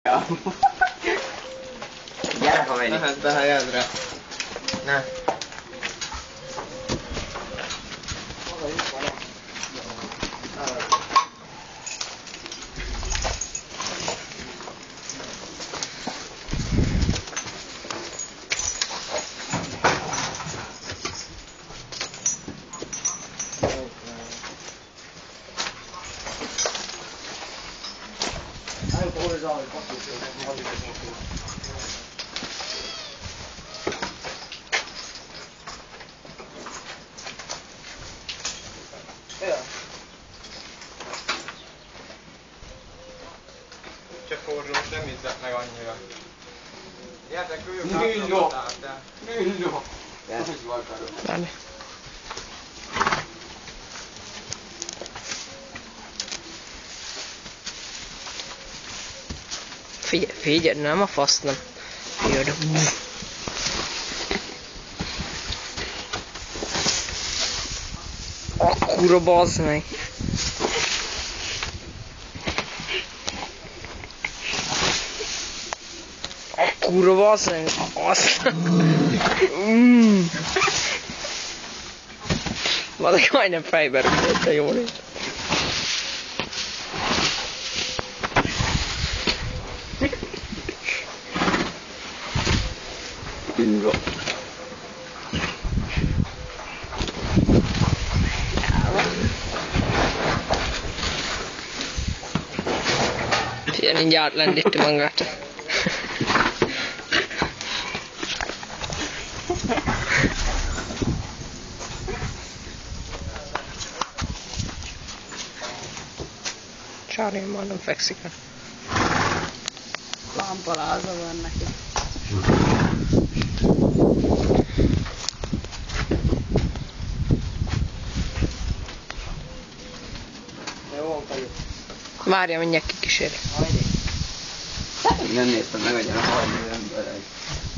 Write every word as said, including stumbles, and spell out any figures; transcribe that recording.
Ja. Gyere, ha megyik. Mehet be helyedre. Ne. Se forró, nem izzett meg annyira. Gyertek, üljünk Nüllo! át. Nüllo! Várni. Figyelj, figyelj, nem a fasz, nem. Figyelj, de... Akkura bazd meg! Akkura bazd meg! Azt... Mm. Valaki majdnem fejbe rúgott, de jól is. Uro. Figyelj, mindjárt lendíti magát. Charlie már nem fekszik el. Lámpaláza van neki. Várja, mindjárt kikíséri. Nem néztem meg, hogy a harmadik ember egy.